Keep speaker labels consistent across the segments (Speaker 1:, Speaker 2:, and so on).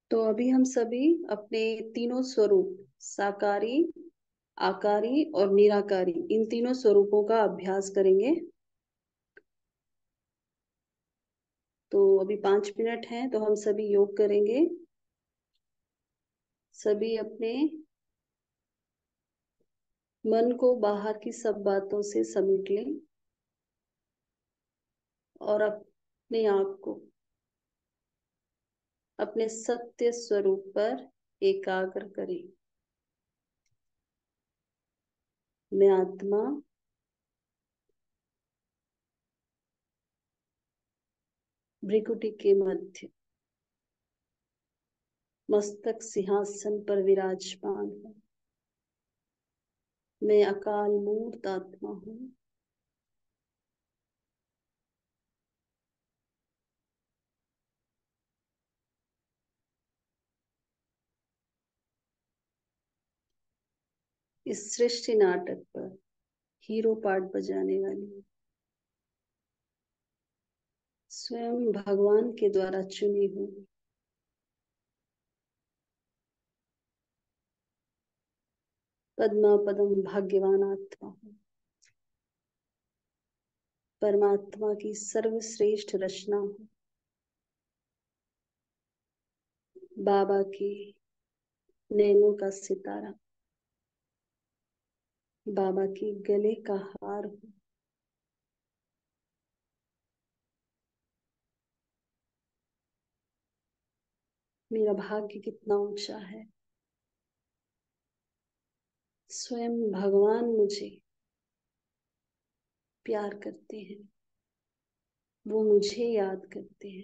Speaker 1: तो अभी हम सभी अपने तीनों स्वरूप साकारी, आकारी और निराकारी इन तीनों स्वरूपों का अभ्यास करेंगे। तो अभी 5 मिनट हैं तो हम सभी योग करेंगे। सभी अपने मन को बाहर की सब बातों से समेट लें और अपने आप को अपने सत्य स्वरूप पर एकाग्र करें। मैं आत्मा भ्रिकुटी के मध्य मस्तक सिंहासन पर विराजमान हूँ। मैं अकाल मूर्त आत्मा हूँ। इस सृष्टि नाटक पर हीरो पार्ट बजाने वाली स्वयं भगवान के द्वारा चुनी हुई पद्मा पदम भाग्यवान आत्मा हूँ। परमात्मा की सर्वश्रेष्ठ रचना हूँ। बाबा की नैनों का सितारा, बाबा की गले का हार हूँ। मेरा भाग्य कितना ऊंचा है। स्वयं भगवान मुझे प्यार करते हैं, वो मुझे याद करते हैं,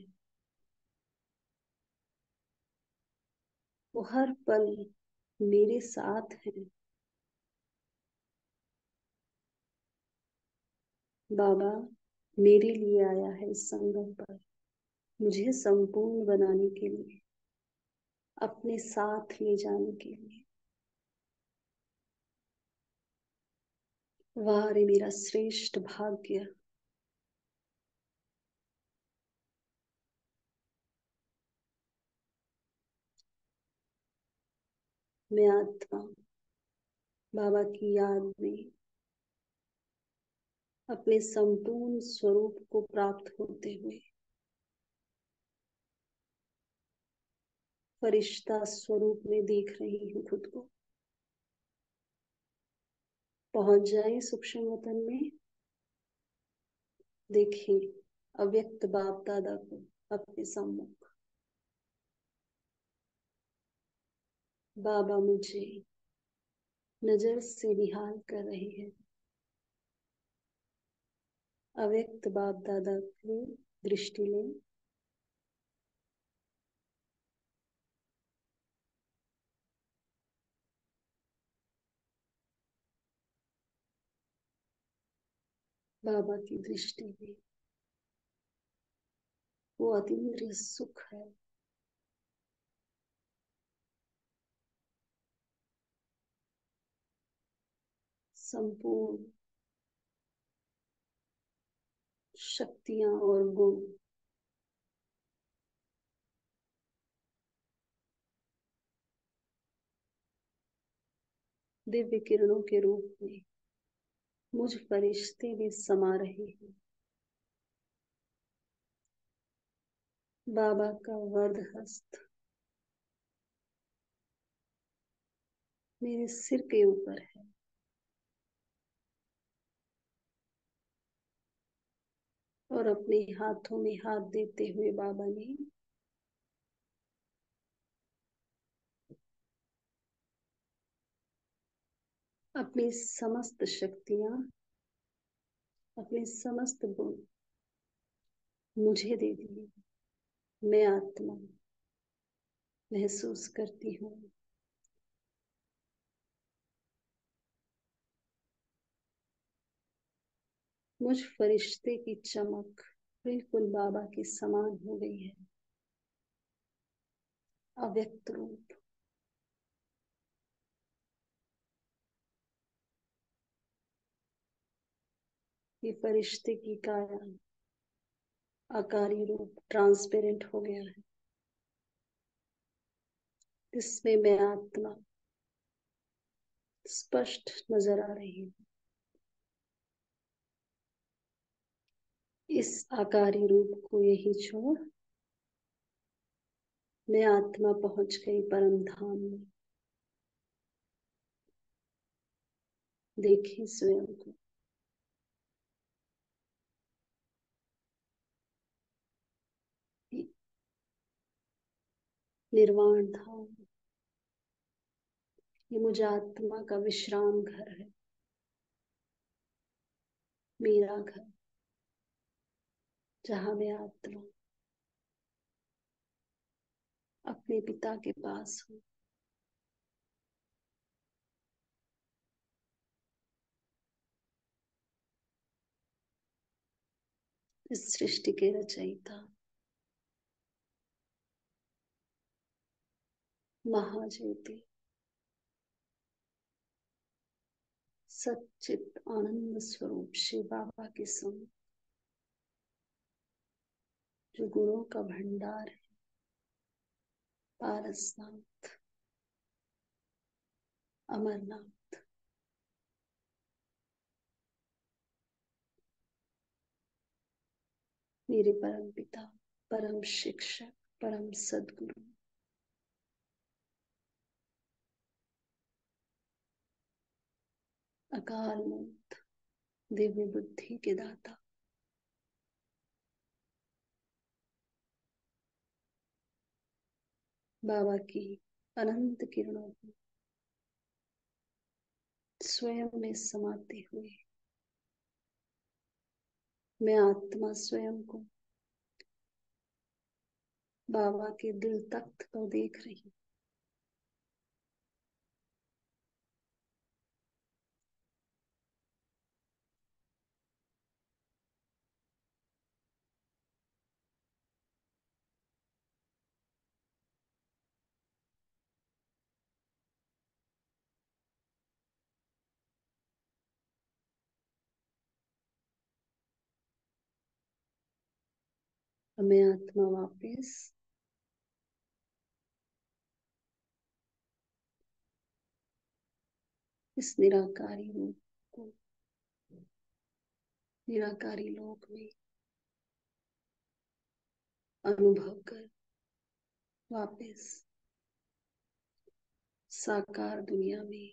Speaker 1: वो हर पल मेरे साथ हैं। बाबा मेरे लिए आया है इस संगम पर, मुझे संपूर्ण बनाने के लिए, अपने साथ ले जाने के लिए। वाह रे मेरा श्रेष्ठ भाग्य। मैं आत्मा बाबा की याद में अपने संपूर्ण स्वरूप को प्राप्त होते हुए फरिश्ता स्वरूप में देख रही हूँ खुद को। पहुंच जाए सूक्ष्म वतन में, देखें अव्यक्त बाप दादा को अपने सम्मुख। बाबा मुझे नजर से निहाल कर रहे हैं। अव्यक्त बाप दादा की दृष्टि लें। बाबा की दृष्टि में वो अतीन्द्रिय सुख है। संपूर्ण शक्तियां और गुण दिव्य किरणों के रूप में मुझ फरिश्ते में समा रहे हैं। बाबा का वरद हस्त मेरे सिर के ऊपर है। और अपने हाथों में हाथ देते हुए बाबा ने अपनी समस्त शक्तियां, अपने समस्त गुण मुझे दे दिए। मैं आत्मा महसूस करती हूँ मुझ फरिश्ते की चमक बिल्कुल बाबा के समान हो गई है। अव्यक्त रूप, ये फरिश्ते की काया आकारी रूप ट्रांसपेरेंट हो गया है। इसमें मैं आत्मा स्पष्ट नजर आ रही हूँ। इस आकारी रूप को यही छोड़ मैं आत्मा पहुंच गई परम धाम में। देखिए स्वयं को। निर्वाण धाम, ये मुझ आत्मा का विश्राम घर है, मेरा घर, जहां मैं आत्मा अपने पिता के पास हूँ। इस सृष्टि के रचयिता महाज्योति सच्चित आनंद स्वरूप शिव बाबा के संग, जो गुणों का भंडार है, पारसनाथ, अमरनाथ, मेरे परम पिता, परम शिक्षक, परम सद्गुरु, अकाल मूर्त, दिव्य बुद्धि के दाता, बाबा की अनंत किरणों को स्वयं में समाते हुए मैं आत्मा स्वयं को बाबा के दिल तख्त पर देख रही हूँ। मैं आत्मा वापस इस निराकारी रूप को, निराकारी लोक में अनुभव कर वापस साकार दुनिया में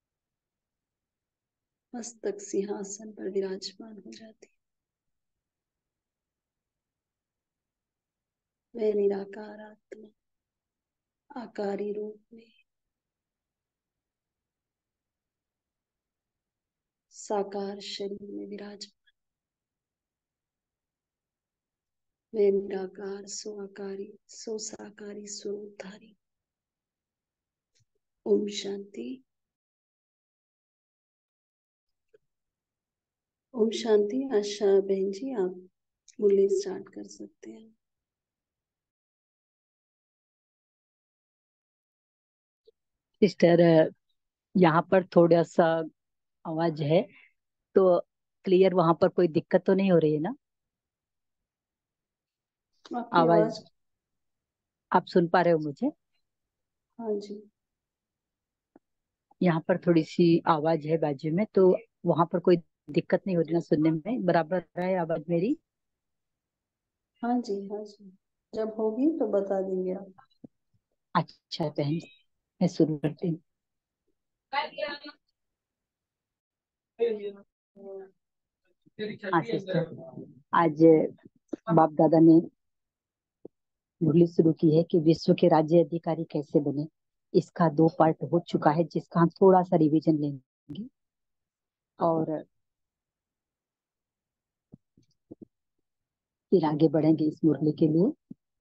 Speaker 1: मस्तक सिंहासन पर विराजमान हो जाती। मैं निराकार आत्मा आकारी रूप में साकार शरीर में विराजमान। मैं निराकार सो आकारी सो साकारी स्वरूपधारी। ओम शांति। ओम शांति। आशा बहन जी, आप मुरली स्टार्ट कर सकते हैं।
Speaker 2: सिस्टर, यहाँ पर थोड़ा सा आवाज है, तो क्लियर वहां पर कोई दिक्कत तो नहीं हो रही है ना?
Speaker 1: आपकी
Speaker 2: आवाज
Speaker 1: आवाज।
Speaker 2: आप सुन पा रहे हो मुझे?
Speaker 1: हाँ जी।
Speaker 2: यहाँ पर थोड़ी सी आवाज है बाजू में, तो वहां पर कोई दिक्कत नहीं हो रही ना? सुनने में बराबर है आवाज मेरी?
Speaker 1: हाँ जी। हाँ जी, जब होगी तो बता देंगे आप।
Speaker 2: अच्छा बहन, मैं शुरू करती हूँ। हाँ सिस्टर, आज बाप दादा ने मुरली शुरू की है कि विश्व के राज्य अधिकारी कैसे बने। इसका 2 पार्ट हो चुका है, जिसका हम थोड़ा सा रिवीजन लेंगे और फिर आगे बढ़ेंगे इस मुरली के लिए।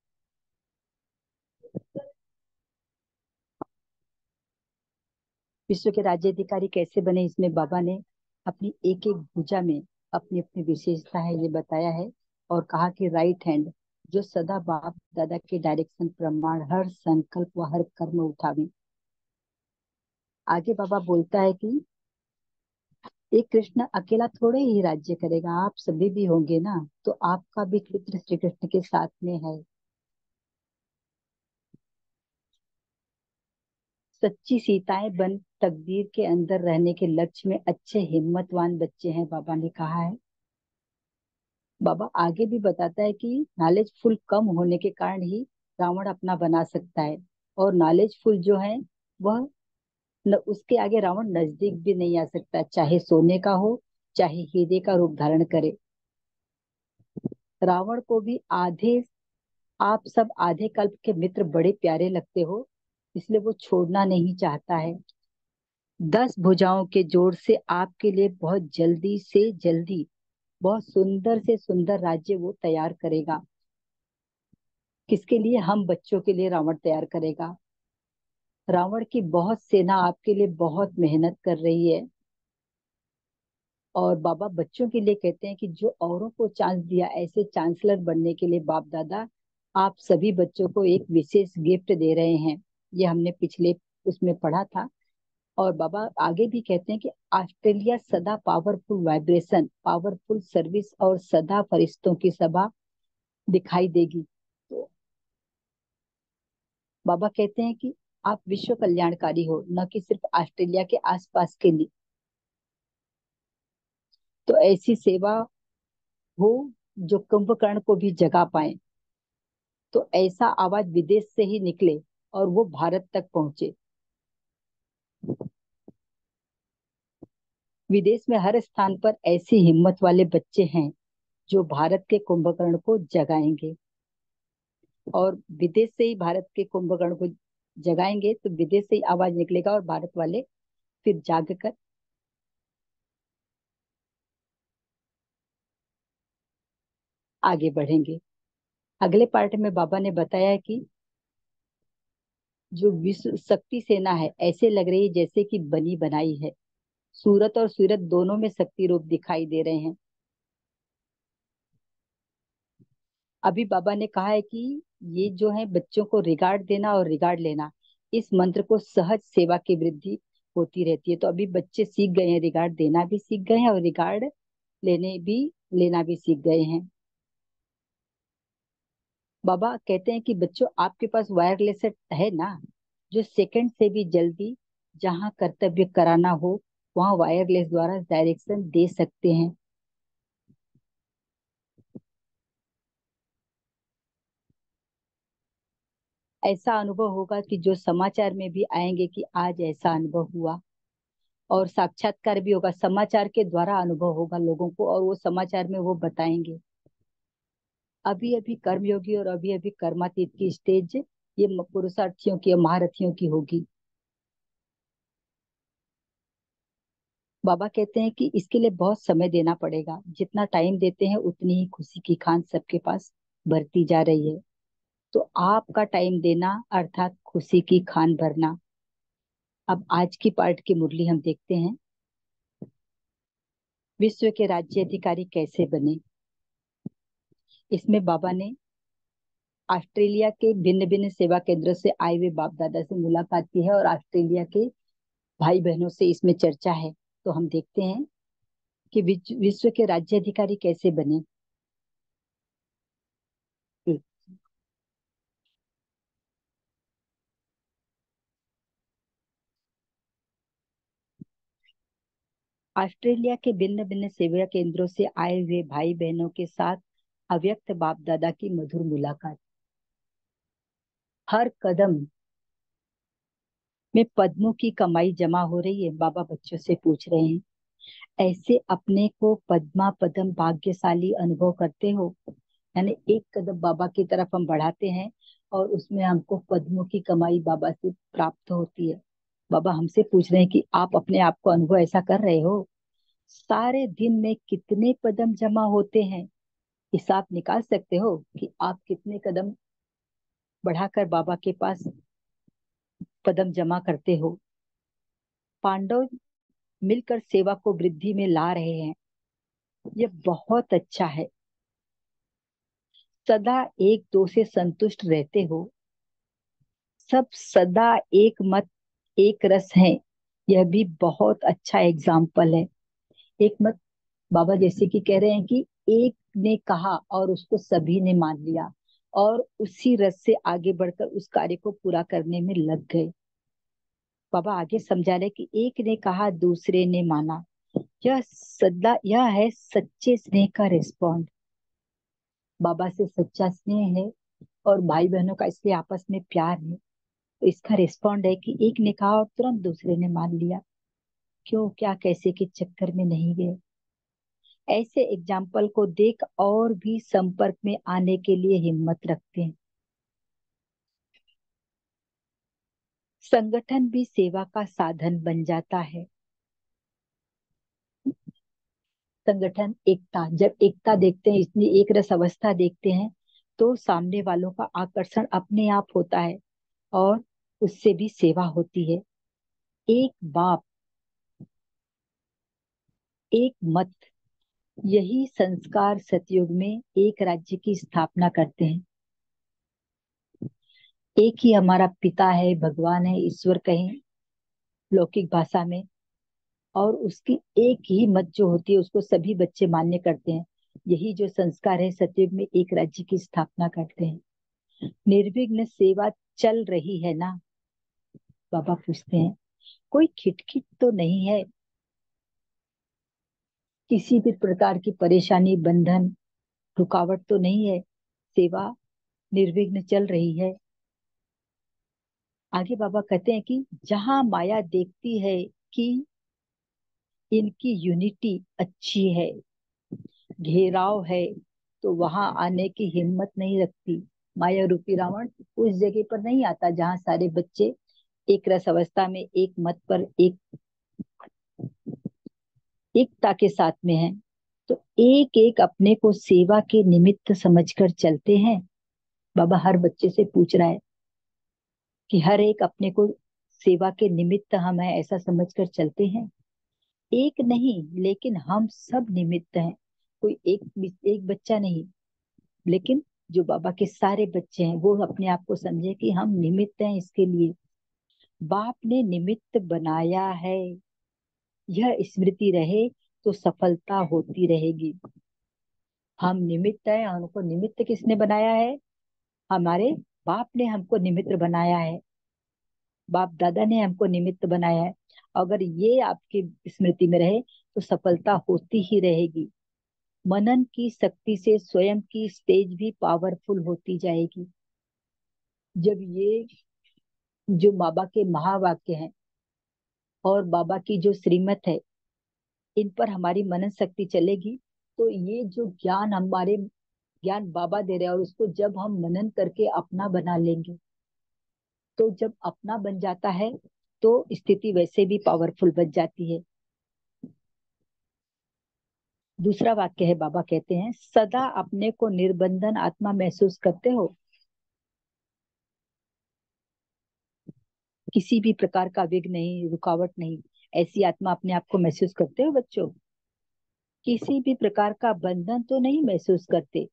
Speaker 2: विश्व के राज्य अधिकारी कैसे बने, इसमें बाबा ने अपनी एक एक भुजा में अपनी अपनी विशेषता है ये बताया है, और कहा कि राइट हैंड जो सदा बाप दादा के डायरेक्शन प्रमाण हर संकल्प व हर कर्म उठावे। आगे बाबा बोलता है कि एक कृष्ण अकेला थोड़े ही राज्य करेगा, आप सभी भी होंगे ना, तो आपका भी चित्र श्री कृष्ण के साथ में है। सच्ची सीताएं बन तकदीर के अंदर रहने के लक्ष्य में अच्छे हिम्मतवान बच्चे हैं, बाबा ने कहा है। बाबा आगे भी बताता है कि नॉलेजफुल कम होने के कारण ही रावण अपना बना सकता है, और नॉलेजफुल जो है वह उसके आगे रावण नजदीक भी नहीं आ सकता, चाहे सोने का हो, चाहे हीरे का रूप धारण करे। रावण को भी आधे, आप सब आधे कल्प के मित्र बड़े प्यारे लगते हो, इसलिए वो छोड़ना नहीं चाहता है। 10 भुजाओं के जोर से आपके लिए बहुत जल्दी से जल्दी बहुत सुंदर से सुंदर राज्य वो तैयार करेगा। किसके लिए? हम बच्चों के लिए रावण तैयार करेगा। रावण की बहुत सेना आपके लिए बहुत मेहनत कर रही है। और बाबा बच्चों के लिए कहते हैं कि जो औरों को चांस दिया ऐसे चांसलर बनने के लिए बाप दादा आप सभी बच्चों को एक विशेष गिफ्ट दे रहे हैं। ये हमने पिछले उसमें पढ़ा था। और बाबा आगे भी कहते हैं कि ऑस्ट्रेलिया सदा पावरफुल वाइब्रेशन, पावरफुल सर्विस और सदा फरिश्तों की सभा दिखाई देगी। तो बाबा कहते हैं कि आप विश्व कल्याणकारी हो, न कि सिर्फ ऑस्ट्रेलिया के आसपास के लिए। तो ऐसी सेवा हो जो कुंभकर्ण को भी जगा पाए। तो ऐसा आवाज विदेश से ही निकले और वो भारत तक पहुंचे। विदेश में हर स्थान पर ऐसी हिम्मत वाले बच्चे हैं जो भारत के कुंभकर्ण को जगाएंगे। और विदेश से ही भारत के कुंभकर्ण को जगाएंगे तो विदेश से ही आवाज निकलेगा और भारत वाले फिर जाग कर आगे बढ़ेंगे। अगले पार्ट में बाबा ने बताया है कि जो विश्व शक्ति सेना है ऐसे लग रही है जैसे कि बनी बनाई है। सूरत और सूरत दोनों में शक्ति रूप दिखाई दे रहे हैं। अभी बाबा ने कहा है कि ये जो है बच्चों को रिगार्ड देना और रिगार्ड लेना, इस मंत्र को सहज सेवा की वृद्धि होती रहती है। तो अभी बच्चे सीख गए हैं, रिगार्ड देना भी सीख गए हैं और रिगार्ड लेने भी लेना भी सीख गए हैं। बाबा कहते हैं कि बच्चों आपके पास वायरलेस सेट है ना, जो सेकंड से भी जल्दी जहां कर्तव्य कराना हो वहां वायरलेस द्वारा डायरेक्शन दे सकते हैं। ऐसा अनुभव होगा कि जो समाचार में भी आएंगे कि आज ऐसा अनुभव हुआ। और साक्षात्कार भी होगा, समाचार के द्वारा अनुभव होगा लोगों को और वो समाचार में वो बताएंगे। अभी अभी कर्मयोगी और अभी अभी कर्मातीत की स्टेज ये पुरुषार्थियों की, महारथियों की होगी। बाबा कहते हैं कि इसके लिए बहुत समय देना पड़ेगा, जितना टाइम देते हैं उतनी ही खुशी की खान सबके पास बढ़ती जा रही है। तो आपका टाइम देना अर्थात खुशी की खान भरना। अब आज की पार्ट की मुरली हम देखते हैं। विश्व के राज्य अधिकारी कैसे बने। इसमें बाबा ने ऑस्ट्रेलिया के भिन्न भिन्न सेवा केंद्रों से आए हुए बाप दादा से मुलाकात की है और ऑस्ट्रेलिया के भाई बहनों से इसमें चर्चा है। तो हम देखते हैं कि विश्व के राज्य अधिकारी कैसे बने। ऑस्ट्रेलिया के भिन्न भिन्न सेवा केंद्रों से आए हुए भाई बहनों के साथ अव्यक्त बाप दादा की मधुर मुलाकात। हर कदम में पद्मों की कमाई जमा हो रही है, बाबा बच्चों से पूछ रहे हैं। ऐसे अपने को पद्मा पदम भाग्यशाली अनुभव करते हो? यानी एक कदम बाबा की तरफ हम बढ़ाते हैं और उसमें हमको पद्मों की कमाई बाबा से प्राप्त होती है। बाबा हमसे पूछ रहे हैं कि आप अपने आप को अनुभव ऐसा कर रहे हो? सारे दिन में कितने कदम जमा होते हैं? हिसाब निकाल सकते हो कि आप कितने कदम बढ़ाकर बाबा के पास कदम जमा करते हो? पांडव मिलकर सेवा को वृद्धि में ला रहे हैं, ये बहुत अच्छा है। सदा एक दो से संतुष्ट रहते हो, सब सदा एक मत एक रस है, यह भी बहुत अच्छा एग्जाम्पल है। एक मत, बाबा जैसे कि कह रहे हैं कि एक ने कहा और उसको सभी ने मान लिया और उसी रस से आगे बढ़कर उस कार्य को पूरा करने में लग गए। बाबा आगे समझा रहे कि एक ने कहा दूसरे ने माना, यह है सच्चे स्नेह का रिस्पॉन्ड। बाबा से सच्चा स्नेह है और भाई बहनों का इसलिए आपस में प्यार है। तो इसका रिस्पॉन्ड है कि एक ने कहा और तुरंत दूसरे ने मान लिया। क्यों, क्या, कैसे के चक्कर में नहीं गए। ऐसे एग्जाम्पल को देख और भी संपर्क में आने के लिए हिम्मत रखते हैं। संगठन भी सेवा का साधन बन जाता है। संगठन एकता, जब एकता देखते हैं, इतनी एक रस अवस्था देखते हैं, तो सामने वालों का आकर्षण अपने आप होता है और उससे भी सेवा होती है। एक बाप, एक मत, यही संस्कार सतयुग में एक राज्य की स्थापना करते हैं। एक ही हमारा पिता है, भगवान है, ईश्वर कहें लौकिक भाषा में, और उसकी एक ही मत जो होती है उसको सभी बच्चे मान्य करते हैं। यही जो संस्कार है सतयुग में एक राज्य की स्थापना करते हैं। निर्विघ्न सेवा चल रही है ना? बाबा पूछते हैं, कोई खिटखिट तो नहीं है? किसी भी प्रकार की परेशानी, बंधन, रुकावट तो नहीं है? सेवा निर्विघ्न चल रही है? आगे बाबा कहते हैं कि जहां माया देखती है कि इनकी यूनिटी अच्छी है, घेराव है, तो वहां आने की हिम्मत नहीं रखती। माया रूपी रावण उस जगह पर नहीं आता जहां सारे बच्चे एक रस अवस्था में, एक मत पर, एकता के साथ में हैं। तो एक एक अपने को सेवा के निमित्त समझकर चलते हैं। बाबा हर बच्चे से पूछ रहा है कि हर एक अपने को सेवा के निमित्त हम हैं, ऐसा समझकर चलते हैं। एक नहीं, लेकिन हम सब निमित्त हैं। कोई एक बच्चा नहीं, लेकिन जो बाबा के सारे बच्चे हैं वो अपने आप को समझे कि हम निमित्त हैं इसके लिए। बाप ने निमित्त बनाया है, यह स्मृति रहे तो सफलता होती रहेगी। हम निमित्त हैं, हमको निमित्त किसने बनाया है? हमारे बाप ने हमको निमित्त बनाया है। बाप दादा ने हमको निमित्त बनाया है। अगर ये आपकी स्मृति में रहे तो सफलता होती ही रहेगी। मनन की शक्ति से स्वयं की स्टेज भी पावरफुल होती जाएगी। जब ये जो बाबा के महावाक्य हैं और बाबा की जो श्रीमत है, इन पर हमारी मनन शक्ति चलेगी, तो ये जो ज्ञान हमारे, ज्ञान बाबा दे रहे हैं, और उसको जब हम मनन करके अपना बना लेंगे, तो जब अपना बन जाता है तो स्थिति वैसे भी पावरफुल बन जाती है। दूसरा वाक्य है, बाबा कहते हैं, सदा अपने को निर्बंधन आत्मा महसूस करते हो? किसी भी प्रकार का विघ्न नहीं, रुकावट नहीं, ऐसी आत्मा अपने आप को महसूस करते हो बच्चों? किसी भी प्रकार का बंधन तो नहीं महसूस करते?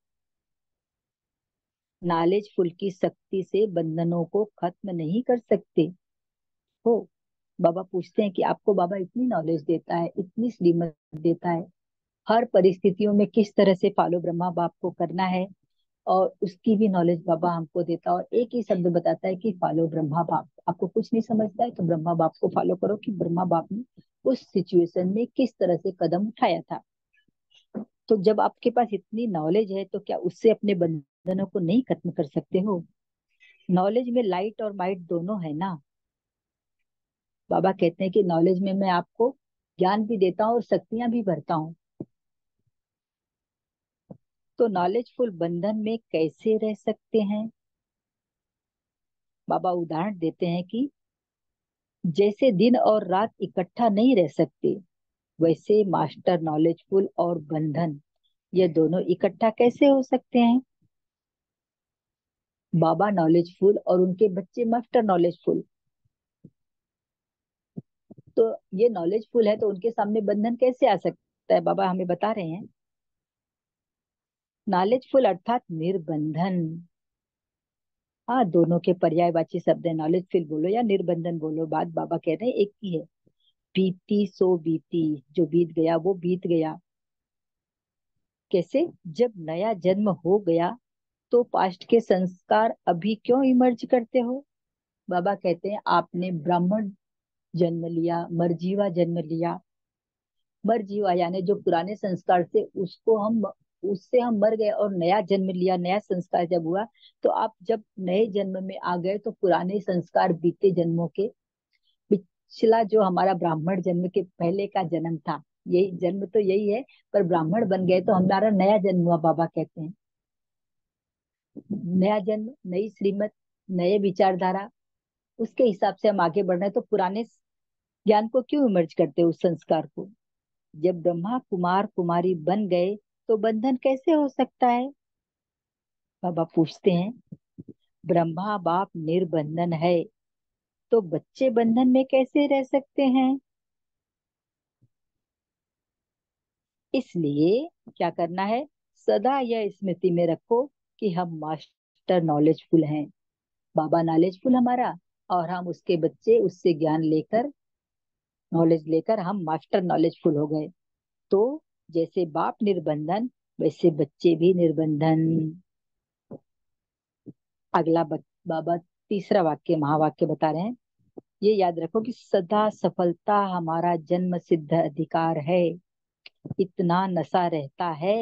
Speaker 2: नॉलेज फुल की शक्ति से बंधनों को खत्म नहीं कर सकते हो? बाबा पूछते हैं कि आपको बाबा इतनी नॉलेज देता है, इतनी श्रीमत देता है, हर परिस्थितियों में किस तरह से फॉलो ब्रह्मा बाप को करना है, और उसकी भी नॉलेज बाबा हमको देता है, और एक ही शब्द बताता है कि फॉलो ब्रह्मा बाप। आपको कुछ नहीं समझता है तो ब्रह्मा बाप को फॉलो करो, कि ब्रह्मा बाप ने उस सिचुएशन में किस तरह से कदम उठाया था। तो जब आपके पास इतनी नॉलेज है तो क्या उससे अपने बंधनों को नहीं खत्म कर सकते हो? नॉलेज में लाइट और माइट दोनों है ना? बाबा कहते हैं कि नॉलेज में मैं आपको ज्ञान भी देता हूँ और शक्तियां भी भरता हूँ। तो नॉलेजफुल बंधन में कैसे रह सकते हैं? बाबा उदाहरण देते हैं कि जैसे दिन और रात इकट्ठा नहीं रह सकते, वैसे मास्टर नॉलेजफुल और बंधन, ये दोनों इकट्ठा कैसे हो सकते हैं? बाबा नॉलेजफुल और उनके बच्चे मास्टर नॉलेजफुल, तो ये नॉलेजफुल है तो उनके सामने बंधन कैसे आ सकता है? बाबा हमें बता रहे हैं, नॉलेजफुल अर्थात निर्बंधन। हाँ, दोनों के पर्यायवाची शब्द है, नॉलेजफुल बोलो या निर्बंधन बोलो, बात बाबा कह रहे हैं एक ही है। बीती सो बीती, जो बीत गया वो बीत गया। कैसे? जब नया जन्म हो गया तो पास्ट के संस्कार अभी क्यों इमर्ज करते हो? बाबा कहते हैं, आपने ब्राह्मण जन्म लिया, मरजीवा जन्म लिया। मरजीवा यानी जो पुराने संस्कार से उसको हम, उससे हम मर गए और नया जन्म लिया, नया संस्कार जब हुआ, तो आप जब नए जन्म में आ गए तो पुराने संस्कार बीते जन्मों के, पिछला जो हमारा ब्राह्मण जन्म के पहले का जन्म था, यही जन्म तो यही है, पर ब्राह्मण बन गए तो हमारा नया जन्म हुआ, बाबा कहते हैं। नया जन्म, नई श्रीमत, नए विचारधारा, उसके हिसाब से हम आगे बढ़ रहे हैं। तो पुराने ज्ञान को क्यों इमर्ज करते हैं, उस संस्कार को? जब ब्रह्मा कुमार कुमारी बन गए तो बंधन कैसे हो सकता है? बाबा पूछते हैं, ब्रह्मा बाप निर्बंधन है तो बच्चे बंधन में कैसे रह सकते हैं? इसलिए क्या करना है, सदा यह स्मृति में रखो कि हम मास्टर नॉलेजफुल हैं। बाबा नॉलेजफुल हमारा, और हम उसके बच्चे, उससे ज्ञान लेकर, नॉलेज लेकर हम मास्टर नॉलेजफुल हो गए। तो जैसे बाप निर्बंधन, वैसे बच्चे भी निर्बंधन। अगला बाबा तीसरा वाक्य, महावाक्य बता रहे हैं, ये याद रखो कि सदा सफलता हमारा जन्म सिद्ध अधिकार है, इतना नशा रहता है।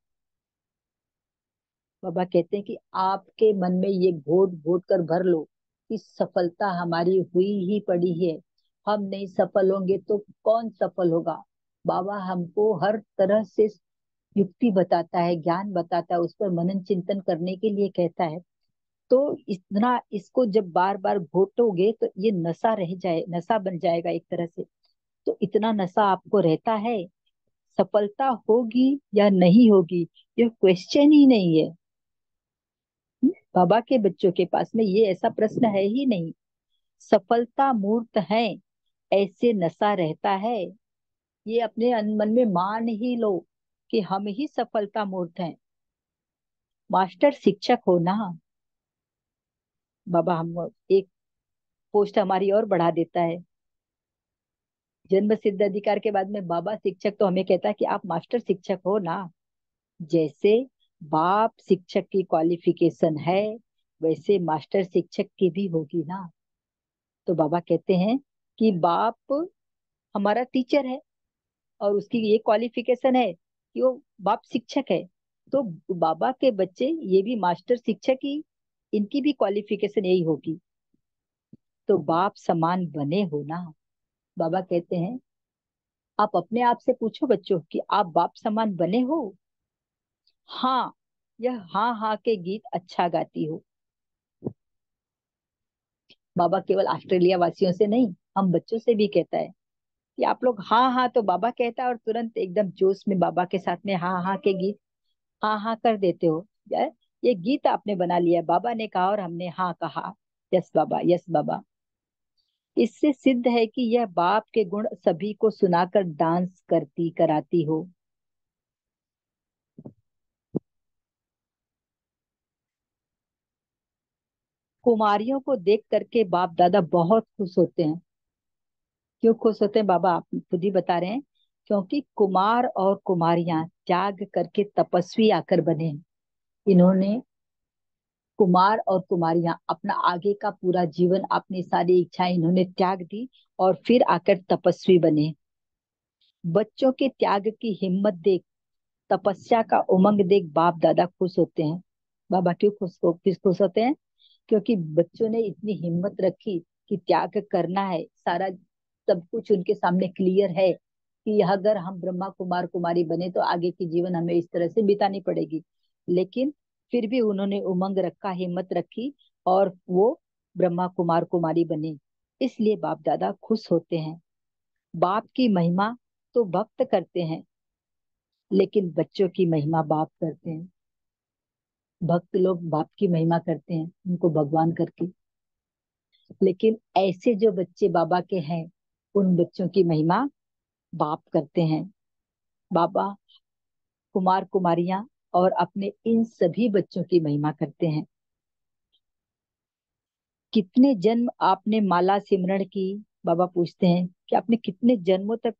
Speaker 2: बाबा कहते हैं कि आपके मन में ये घोट घोट कर भर लो कि सफलता हमारी हुई ही पड़ी है, हम नहीं सफल होंगे तो कौन सफल होगा। बाबा हमको हर तरह से युक्ति बताता है, ज्ञान बताता है, उस पर मनन चिंतन करने के लिए कहता है। तो इतना इसको जब बार बार घोटोगे तो ये नशा रह जाए, नशा बन जाएगा एक तरह से। तो इतना नशा आपको रहता है, सफलता होगी या नहीं होगी ये क्वेश्चन ही नहीं है। बाबा के बच्चों के पास में ये ऐसा प्रश्न है ही नहीं। सफलता मूर्त है, ऐसे नशा रहता है, ये अपने मन में मान ही लो कि हम ही सफलता मूर्त हैं। मास्टर शिक्षक हो ना, बाबा हम एक पोस्ट हमारी और बढ़ा देता है। जन्म सिद्ध अधिकार के बाद में बाबा शिक्षक तो हमें कहता है कि आप मास्टर शिक्षक हो ना। जैसे बाप शिक्षक की क्वालिफिकेशन है, वैसे मास्टर शिक्षक की भी होगी ना। तो बाबा कहते हैं कि बाप हमारा टीचर है और उसकी ये क्वालिफिकेशन है कि वो बाप शिक्षक है। तो बाबा के बच्चे ये भी मास्टर शिक्षक ही, इनकी भी क्वालिफिकेशन यही होगी। तो बाप समान बने हो ना। बाबा कहते हैं, आप अपने आप से पूछो बच्चों कि आप बाप समान बने हो। हाँ, यह हाँ हाँ के गीत अच्छा गाती हो। बाबा केवल ऑस्ट्रेलिया वासियों से नहीं, हम बच्चों से भी कहता है कि आप लोग हाँ हाँ, तो बाबा कहता है और तुरंत एकदम जोश में बाबा के साथ में हाँ हाँ के गीत हाँ हाँ कर देते हो यार। ये गीत आपने बना लिया है, बाबा ने कहा और हमने हाँ कहा। Yes Baba, yes Baba. इससे सिद्ध है कि यह बाप के गुण सभी को सुनाकर डांस करती कराती हो। कुमारियों को देख करके बाप दादा बहुत खुश होते हैं। क्यों खुश होते हैं बाबा, आप खुद ही बता रहे हैं, क्योंकि कुमार और कुमारियां त्याग करके तपस्वी आकर बने हैं। इन्होंने, कुमार और कुमारियां, अपना आगे का पूरा जीवन, अपनी सारी इच्छाएं इन्होंने त्याग दी और फिर आकर तपस्वी बने। बच्चों के त्याग की हिम्मत देख, तपस्या का उमंग देख बाप दादा खुश होते हैं। बाबा क्यों खुश होते हैं? क्योंकि बच्चों ने इतनी हिम्मत रखी कि त्याग करना है, सारा सब कुछ उनके सामने क्लियर है कि अगर हम ब्रह्मा कुमार कुमारी बने तो आगे की जीवन हमें इस तरह से बितानी पड़ेगी। लेकिन फिर भी उन्होंने उमंग रखा, हिम्मत रखी, और वो ब्रह्मा कुमार कुमारी बने। इसलिए बाप दादा खुश होते हैं। बाप की महिमा तो भक्त करते हैं, लेकिन बच्चों की महिमा बाप करते हैं। भक्त लोग बाप की महिमा करते हैं, उनको भगवान करके। लेकिन ऐसे जो बच्चे बाबा के हैं, उन बच्चों की महिमा बाप करते हैं। बाबा कुमार कुमारियां और अपने इन सभी बच्चों की महिमा करते हैं। कितने जन्म आपने माला सिमरण की? बाबा पूछते हैं कि आपने कितने जन्मों तक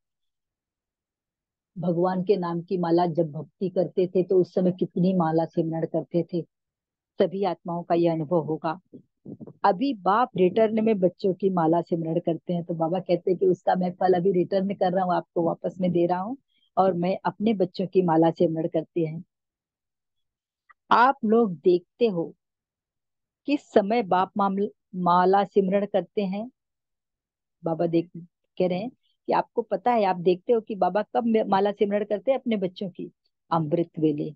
Speaker 2: भगवान के नाम की माला, जब भक्ति करते थे तो उस समय कितनी माला सिमरण करते थे? सभी आत्माओं का यह अनुभव होगा। अभी बाप रिटर्न में बच्चों की माला सिमरण करते हैं, तो बाबा कहते हैं कि उसका मैं फल अभी रिटर्न कर रहा हूँ, आपको वापस में दे रहा हूँ। और मैं अपने बच्चों की माला सिमरण करती हैं। आप लोग देखते हो किस समय बाप माला सिमरण करते हैं। बाबा देख कह रहे हैं कि आपको पता है, आप देखते हो कि बाबा कब माला सिमरण करते हैं अपने बच्चों की। अमृत वेले।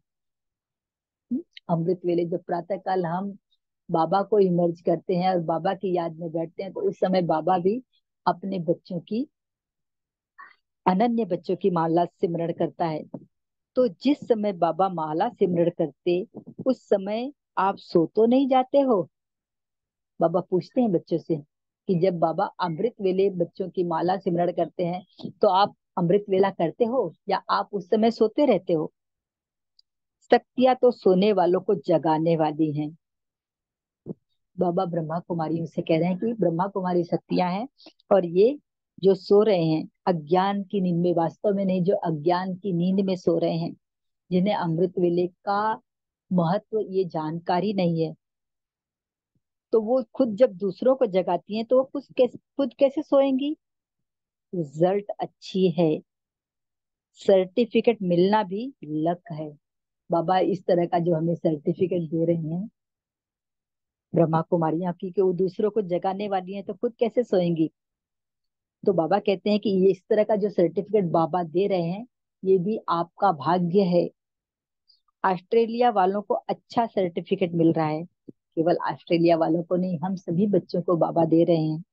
Speaker 2: अमृत वेले जब प्रातः काल हम बाबा को इमर्ज करते हैं और बाबा की याद में बैठते हैं, तो उस समय बाबा भी अपने बच्चों की, अनन्य बच्चों की माला सिमरण करता है। तो जिस समय बाबा माला सिमरण करते, उस समय आप सो तो नहीं जाते हो। बाबा पूछते हैं बच्चों से कि जब बाबा अमृत वेले बच्चों की माला सिमरण करते हैं, तो आप अमृत वेला करते हो या आप उस समय सोते रहते हो। शक्तियां तो सोने वालों को जगाने वाली हैं। बाबा ब्रह्मा कुमारियों से कह रहे हैं कि ब्रह्मा कुमारी शक्तियां हैं, और ये जो सो रहे हैं अज्ञान की नींद में, वास्तव में नहीं, जो अज्ञान की नींद में सो रहे हैं, जिन्हें अमृत वेले का महत्व ये जानकारी नहीं है, तो वो खुद जब दूसरों को जगाती हैं तो वो खुद कैसे सोएंगी। रिजल्ट अच्छी है, सर्टिफिकेट मिलना भी लक है। बाबा इस तरह का जो हमें सर्टिफिकेट दे रहे हैं, ब्रह्मा कुमारियां की, कि वो दूसरों को जगाने वाली हैं, तो खुद कैसे सोएंगी। तो बाबा कहते हैं कि ये इस तरह का जो सर्टिफिकेट बाबा दे रहे हैं, ये भी आपका भाग्य है। ऑस्ट्रेलिया वालों को अच्छा सर्टिफिकेट मिल रहा है। केवल ऑस्ट्रेलिया वालों को नहीं, हम सभी बच्चों को बाबा दे रहे हैं।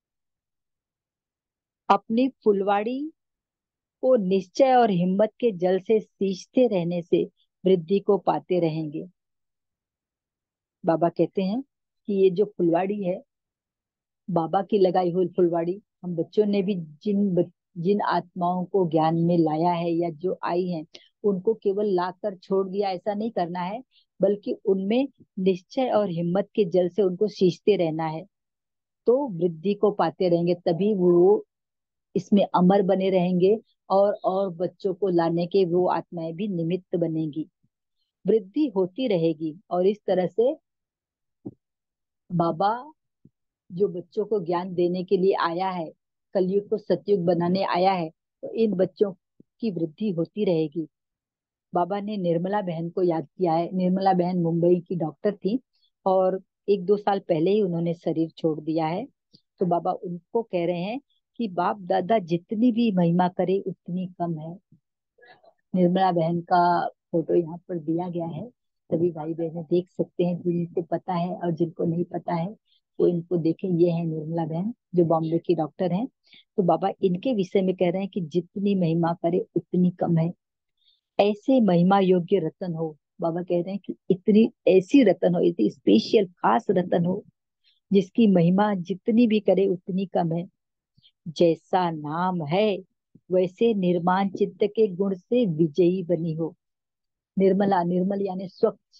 Speaker 2: अपनी फुलवाड़ी को निश्चय और हिम्मत के जल से सींचते रहने से वृद्धि को पाते रहेंगे। बाबा कहते हैं कि ये जो फुलवाड़ी है, बाबा की लगाई हुई फुलवाड़ी, हम बच्चों ने भी जिन आत्माओं को ज्ञान में लाया है या जो आई हैं, उनको केवल लाकर छोड़ दिया, ऐसा नहीं करना है, बल्कि उनमें निश्चय और हिम्मत के जल से उनको सींचते रहना है। तो वृद्धि को पाते रहेंगे, तभी वो इसमें अमर बने रहेंगे, और बच्चों को लाने के वो आत्माएं भी निमित्त बनेंगी। वृद्धि होती रहेगी, और इस तरह से बाबा जो बच्चों को ज्ञान देने के लिए आया है, कलयुग को सतयुग बनाने आया है, तो इन बच्चों की वृद्धि होती रहेगी। बाबा ने निर्मला बहन को याद किया है। निर्मला बहन मुंबई की डॉक्टर थी, और 1-2 साल पहले ही उन्होंने शरीर छोड़ दिया है। तो बाबा उनको कह रहे हैं कि बाप दादा जितनी भी महिमा करे उतनी कम है। निर्मला बहन का फोटो यहाँ पर दिया गया है, सभी भाई बहनें देख सकते हैं, जिनको पता है और जिनको नहीं पता है वो इनको देखें। ये है निर्मला बहन, जो बॉम्बे की डॉक्टर हैं। तो बाबा इनके विषय में कह रहे हैं कि जितनी महिमा करे उतनी कम है। ऐसे महिमा योग्य रतन हो। बाबा कह रहे हैं कि इतनी ऐसी रतन हो, इतनी स्पेशल खास रतन हो, जिसकी महिमा जितनी भी करे उतनी कम है। जैसा नाम है वैसे निर्माण चित्त के गुण से विजयी बनी हो। निर्मला, निर्मल यानी स्वच्छ,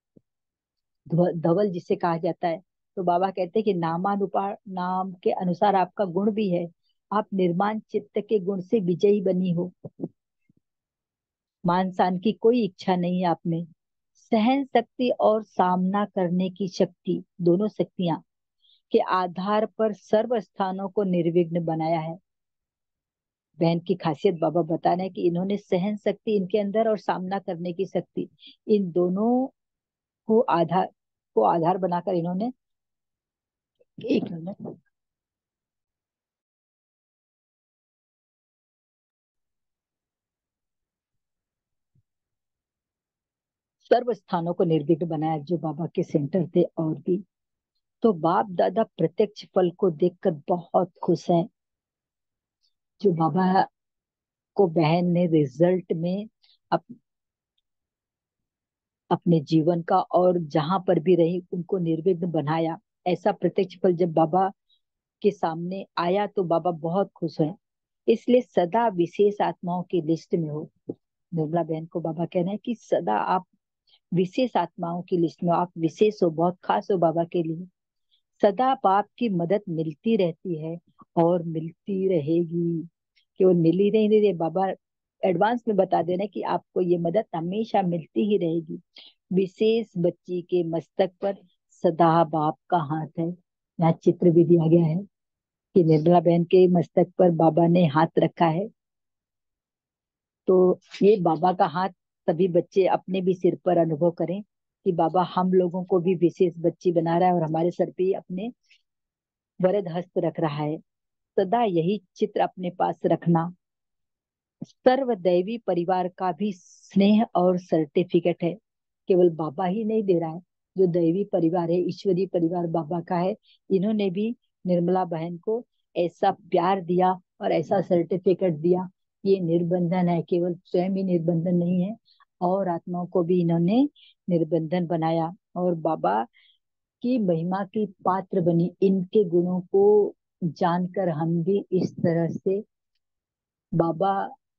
Speaker 2: धवल जिसे कहा जाता है। तो बाबा कहते हैं कि नामानुसार, नाम के अनुसार आपका गुण भी है। आप निर्माण चित्त के गुण से विजयी बनी हो। मान सान की कोई इच्छा नहीं है आप में। सहन शक्ति और सामना करने की शक्ति, दोनों शक्तियां के आधार पर सर्व स्थानों को निर्विघ्न बनाया है। बहन की खासियत बाबा बता रहे हैं कि इन्होंने सहन शक्ति इनके अंदर और सामना करने की शक्ति, इन दोनों को आधार बनाकर इन्होंने, एक मिनट, सर्व स्थानों को निर्विघ्न बनाया, जो बाबा के सेंटर थे। और भी तो बाप दादा प्रत्यक्ष फल को देखकर बहुत खुश हैं। जो बाबा को बहन ने रिजल्ट में अप, अपने जीवन का, और जहां पर भी रही उनको निर्विघ्न बनाया, ऐसा प्रत्यक्ष फल जब बाबा के सामने आया तो बाबा बहुत खुश हैं। इसलिए सदा विशेष आत्माओं की लिस्ट में हो। निर्मला बहन को बाबा कह रहे हैं कि सदा आप विशेष आत्माओं की लिस्ट में हो, आप विशेष हो, बहुत खास हो बाबा के लिए। सदा बाप की मदद मिलती रहती है और मिलती रहेगी। केवल मिल ही नहीं रही, बाबा एडवांस में बता दे रहे हैं कि आपको ये मदद हमेशा मिलती ही रहेगी। विशेष बच्ची के मस्तक पर सदा बाप का हाथ है। यहाँ चित्र भी दिया गया है कि निर्मला बहन के मस्तक पर बाबा ने हाथ रखा है। तो ये बाबा का हाथ सभी बच्चे अपने भी सिर पर अनुभव करें कि बाबा हम लोगों को भी विशेष बच्ची बना रहा है और हमारे सर पे अपने वरद हस्त रख रहा है। सदा यही चित्र अपने पास रखना सर्वदैवी परिवार का भी स्नेह और सर्टिफिकेट है। केवल बाबा ही नहीं दे रहा है, जो दैवी परिवार है, ईश्वरीय परिवार बाबा का है, इन्होंने भी निर्मला बहन को ऐसा प्यार दिया और ऐसा सर्टिफिकेट दिया। ये निर्बंधन है, केवल स्वयं ही निर्बंधन नहीं है, और आत्माओं को भी इन्होंने निर्बंधन बनाया। और बाबा की महिमा की पात्र बनी। इनके गुणों को जानकर हम भी इस तरह से बाबा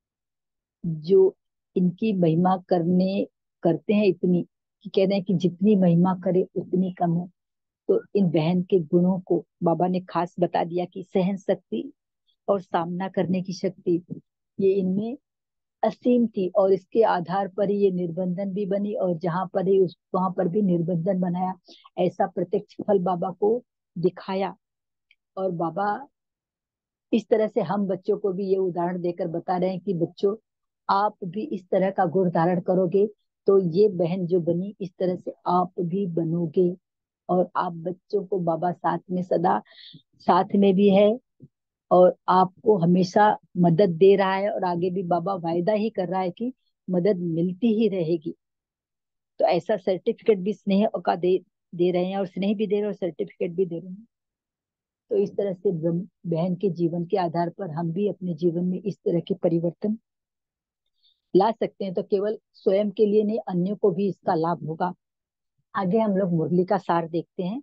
Speaker 2: जो इनकी महिमा करते हैं इतनी कि कह रहे हैं कि जितनी महिमा करे उतनी कम है। तो इन बहन के गुणों को बाबा ने खास बता दिया कि सहन शक्ति और सामना करने की शक्ति ये इनमें असीम थी, और इसके आधार पर ही ये निर्बंधन भी बनी, और जहां पर ही उस वहां पर भी निर्बंधन बनाया। ऐसा प्रत्यक्ष फल बाबा को दिखाया। और बाबा इस तरह से हम बच्चों को भी ये उदाहरण देकर बता रहे हैं कि बच्चों, आप भी इस तरह का गुण धारण करोगे तो ये बहन जो बनी इस तरह से आप भी बनोगे। और आप बच्चों को बाबा साथ में सदा साथ में भी है, और आपको हमेशा मदद दे रहा है, और आगे भी बाबा वायदा ही कर रहा है कि मदद मिलती ही रहेगी। तो ऐसा सर्टिफिकेट भी स्नेह का दे रहे हैं, और स्नेह भी दे रहे हैं और सर्टिफिकेट भी दे रहे हैं। तो इस तरह से बहन के जीवन के आधार पर हम भी अपने जीवन में इस तरह के परिवर्तन ला सकते हैं। तो केवल स्वयं के लिए नहीं, अन्यों को भी इसका लाभ होगा। आगे हम लोग मुरली का सार देखते हैं।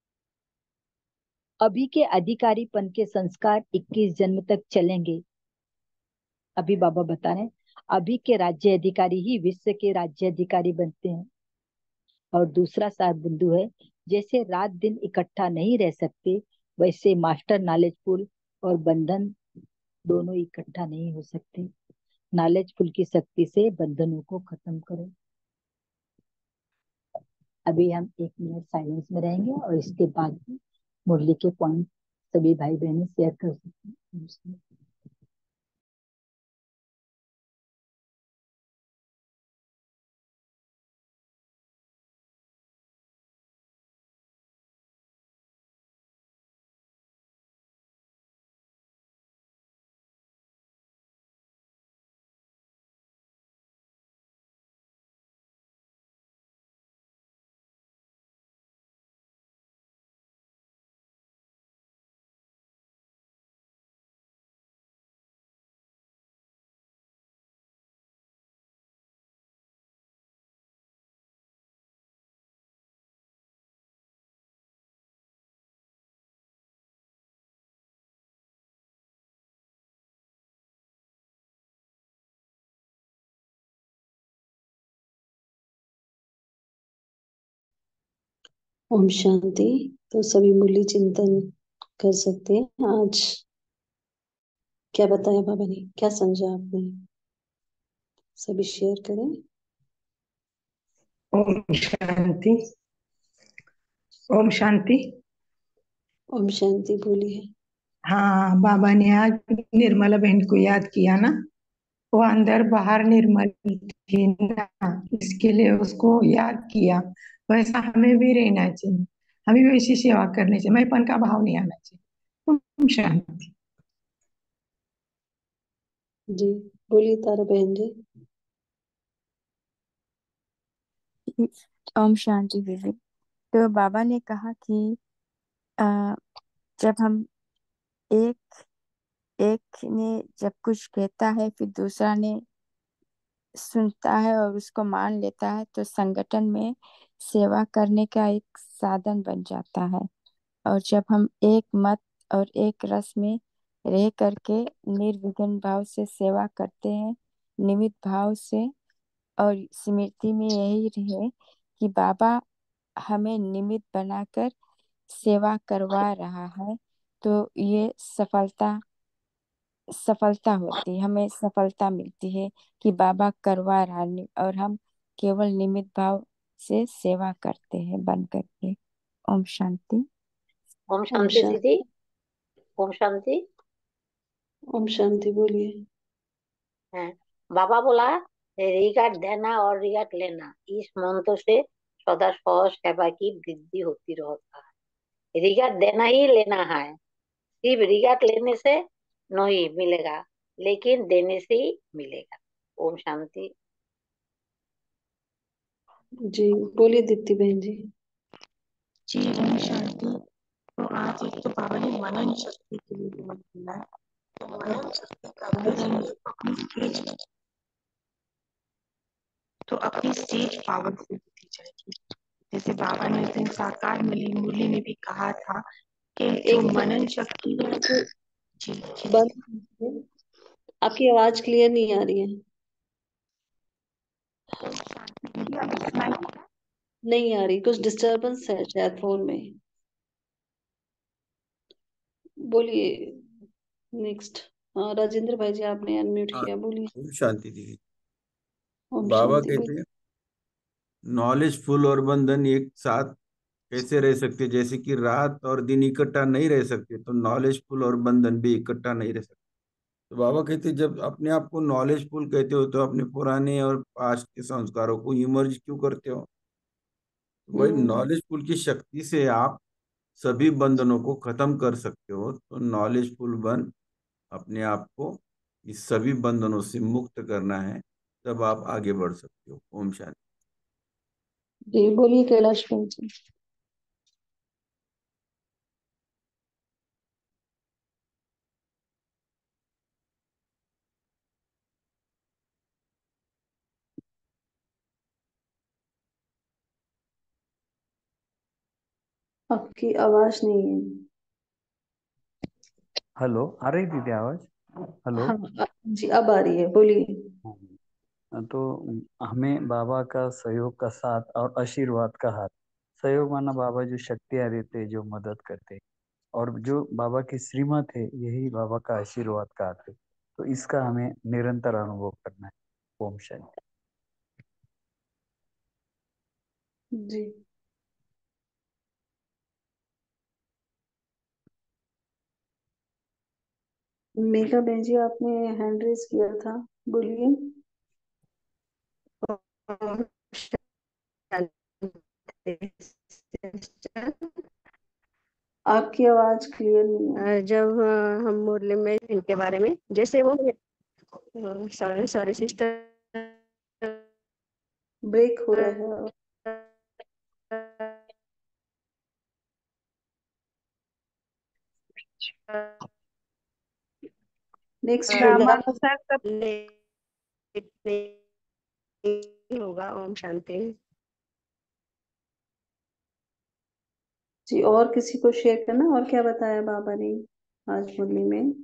Speaker 2: अभी के अधिकारीपन के संस्कार 21 जन्म तक चलेंगे। अभी बाबा बता रहे हैं, अभी के राज्य अधिकारी ही विश्व के राज्य अधिकारी बनते हैं। और दूसरा सार बिंदु है, जैसे रात दिन इकट्ठा नहीं रह सकते, वैसे मास्टर नॉलेजफुल और बंधन दोनों इकट्ठा नहीं हो सकते। नॉलेजफुल की शक्ति से बंधनों को खत्म करो। अभी हम 1 मिनट साइलेंस में रहेंगे, और इसके बाद मुरली के पॉइंट सभी भाई बहनें शेयर कर सकते हैं।
Speaker 1: ओम शांति। तो सभी मुरली चिंतन कर सकते हैं। आज क्या बताया बाबा ने, क्या समझा आपने, सभी शेयर करें।
Speaker 3: ओम शांति। ओम शांति।
Speaker 1: ओम शांति बोलिए।
Speaker 3: हाँ, बाबा ने आज निर्मला बहन को याद किया ना। वो अंदर बाहर निर्मल थी ना, इसके लिए उसको याद किया। वैसा हमें भी रहना चाहिए, हमें भी वैसी सेवा करनी चाहिए, मैंपन का भाव नहीं आना चाहिए। ओम शांति।
Speaker 1: जी बोलिए तारा बहन जी।
Speaker 4: ओम शांति दीदी। तो बाबा ने कहा कि अ, जब हम एक एक ने जब कुछ कहता है फिर दूसरा ने सुनता है और उसको मान लेता है तो संगठन में सेवा करने का एक साधन बन जाता है। और जब हम एक मत और एक रस में रह करके निर्विघ्न भाव से सेवा करते हैं, निमित भाव से, और स्मृति में यही रहे कि बाबा हमें निमित्त बनाकर सेवा करवा रहा है, तो ये सफलता सफलता होती है, हमें सफलता मिलती है कि बाबा करवा रहा और हम केवल निमित्त भाव से सेवा करते हैं बन करके। ओम शांति।
Speaker 5: ओम
Speaker 1: ओम
Speaker 5: शांति
Speaker 1: शांति।
Speaker 5: दीदी। ओम शांति।
Speaker 1: ओम शांति बोलिए।
Speaker 5: हाँ, बाबा बोला रिगार्ड देना और रिगार्ड लेना इस मंत्र से सदा सह सेवा की वृद्धि होती रहता है। रिगार्ड देना ही लेना है, सिर्फ रिगार्ड लेने से नहीं मिलेगा, लेकिन देने से ही मिलेगा। ओम शांति।
Speaker 1: जी बोलिए दीप्ति बहन जी।
Speaker 3: जी ओम शांति। तो आज एक तो बाबा ने मनन शक्ति के लिए बहुत बोला है। तो मनन शक्ति करते रहेंगे तो अपनी स्टेज, तो अपनी स्टेज पावरफुल होती जाएगी। जैसे बाबा ने उस दिन साकार मिली मुरली में भी कहा था कि जो
Speaker 1: एक
Speaker 3: मनन शक्ति है।
Speaker 1: मिनट
Speaker 3: जी जी
Speaker 1: बंद कीजिए। आपकी आवाज क्लियर नहीं आ रही है।
Speaker 3: ओम शांति दीदी, अभी सुनाई दे रहा है?
Speaker 1: नहीं आ रही, कुछ डिस्टरबेंस है शायद फोन में। बोलिए नेक्स्ट। हाँ राजेंद्र भाई जी आपने अनम्यूट
Speaker 6: हाँ,
Speaker 1: किया, बोलिए।
Speaker 6: ओम शांति दीदी।
Speaker 1: ओम
Speaker 6: बाबा
Speaker 1: शांति
Speaker 6: कहते
Speaker 1: बोलिए।
Speaker 6: हैं नॉलेजफुल और बंधन एक साथ कैसे रह सकते, जैसे कि रात और दिन इकट्ठा नहीं रह सकते, तो नॉलेजफुल और बंधन भी इकट्ठा नहीं रह सकते। तो बाबा कहते हैं जब अपने आप को नॉलेजफुल कहते हो तो अपने पुराने और पास्ट के संस्कारों को इमर्ज क्यों करते हो। तो वही
Speaker 1: हम्म।
Speaker 6: नॉलेजफुल की शक्ति से आप सभी बंधनों को खत्म कर सकते हो। तो नॉलेजफुल बन अपने आप को इस सभी बंधनों से मुक्त करना है, तब आप आगे बढ़ सकते हो। ओम शांति।
Speaker 1: जी बोलिए कैलाश भाई जी। आपकी आवाज नहीं है।
Speaker 7: हेलो, आ रही दीदी आवाज? हेलो।
Speaker 1: हाँ जी अब आ रही है, बोलिए।
Speaker 7: तो हमें बाबा का सहयोग का साथ और आशीर्वाद का हाथ। सहयोग माना बाबा जो शक्तियाँ देते, जो मदद करते, और जो बाबा की श्रीमत है यही बाबा का आशीर्वाद का हाथ है। तो इसका हमें निरंतर अनुभव करना है। ओम शांति।
Speaker 1: जी मेघा बहन जी आपने हैंड रेज किया था, बोलिए।
Speaker 8: ओम शांति सिस्टर।
Speaker 1: आपकी आवाज क्लियर नहीं है।
Speaker 8: जब हम मुरली में इनके बारे में जैसे वो सॉरी सॉरी सिस्टर,
Speaker 1: ब्रेक हो रहा है। नेक्स्ट बोलिए।
Speaker 8: नामानुसार कब नहीं होगा। ओम शांति।
Speaker 1: जी और किसी को शेयर करना, और क्या बताया बाबा ने आज मुरली में।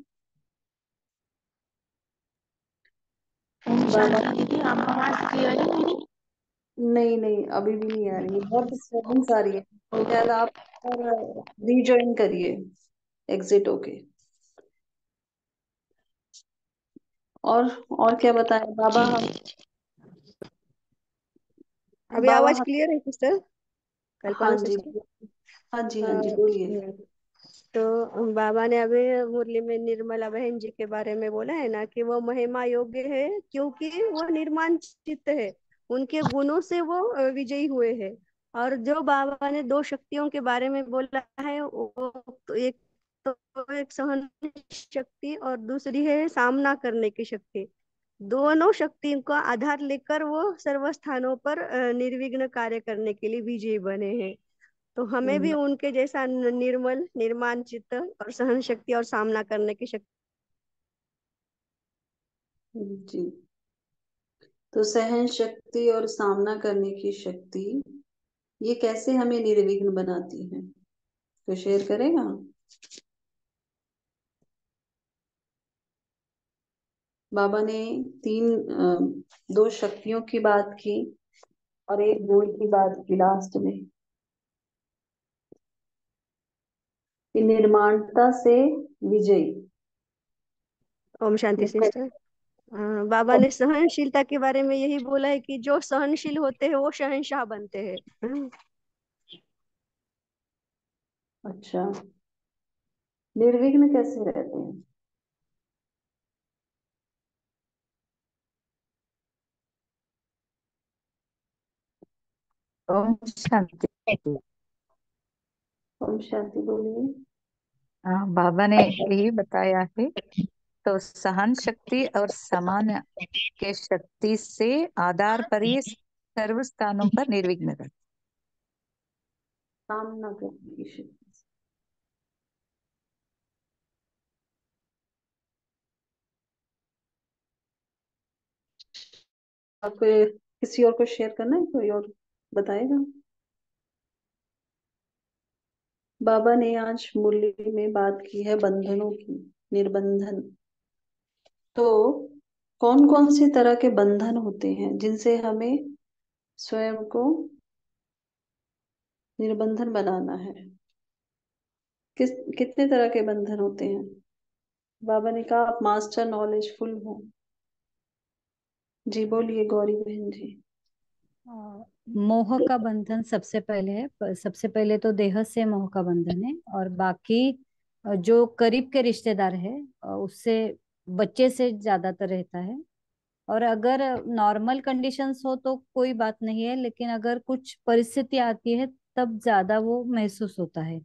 Speaker 3: ओम
Speaker 1: बाबा
Speaker 3: शांति दीदी, आप आवाज क्लियर है मेरी?
Speaker 1: नहीं नहीं अभी भी नहीं आ रही है, बहुत डिस्टर्बेंस आ रही है शायद। आप रीजॉइन करिए एग्जिट होके। और क्या बताया बाबा
Speaker 3: जी
Speaker 1: हम।
Speaker 3: जी।
Speaker 8: अभी
Speaker 1: बाबा
Speaker 8: आवाज
Speaker 1: हम।
Speaker 8: क्लियर है सिस्टर?
Speaker 1: हाँ
Speaker 8: कल्पना
Speaker 1: जी।
Speaker 8: सिस्टर।
Speaker 1: हाँ जी हाँ जी बोलिए।
Speaker 8: तो बाबा ने अभी मुरली में निर्मला बहन जी के बारे में बोला है ना कि वो महिमा योग्य है क्योंकि वो निर्माण चित्त है। उनके गुणों से वो विजयी हुए हैं। और जो बाबा ने दो शक्तियों के बारे में बोला है, वो तो एक सहन शक्ति और दूसरी है सामना करने की शक्ति। दोनों शक्तियों का आधार लेकर वो सर्व स्थानों पर निर्विघ्न कार्य करने के लिए विजयी बने हैं। तो हमें भी उनके जैसा निर्मल निर्माण चित्त और सहन शक्ति और सामना करने की शक्ति।
Speaker 1: जी तो सहन शक्ति और सामना करने की शक्ति ये कैसे हमें निर्विघ्न बनाती है, तो शेयर करेगा। बाबा ने दो शक्तियों की बात की और एक गुण की बात की लास्ट में, कि निर्माणता से विजयी।
Speaker 8: ओम शांति सिस्टर। बाबा ने सहनशीलता के बारे में यही बोला है कि जो सहनशील होते हैं वो शहंशाह बनते हैं।
Speaker 1: अच्छा, निर्विघ्न कैसे रहते हैं?
Speaker 2: ओम शांति।
Speaker 1: ओम शांति बोलिए।
Speaker 2: बाबा ने यही बताया है। तो सहन शक्ति और सामान्य के शक्ति से आधार पर ही सर्व स्थानों पर निर्विघ्न रहते।
Speaker 1: सामना करने की शक्ति से। आप किसी और को शेयर करना है, कोई और बताएगा? बाबा ने आज मुरली में बात की है बंधनों की, निर्बंधन। तो कौन कौन से तरह के बंधन होते हैं जिनसे हमें स्वयं को निर्बंधन बनाना है? किस कितने तरह के बंधन होते हैं? बाबा ने कहा आप मास्टर नॉलेजफुल हो। जी बोलिए गौरी बहन जी।
Speaker 9: मोह का बंधन सबसे पहले है। सबसे पहले तो देह से मोह का बंधन है, और बाकी जो करीब के रिश्तेदार है उससे, बच्चे से ज्यादातर रहता है। और अगर नॉर्मल कंडीशंस हो तो कोई बात नहीं है, लेकिन अगर कुछ परिस्थिति आती है तब ज्यादा वो महसूस होता है।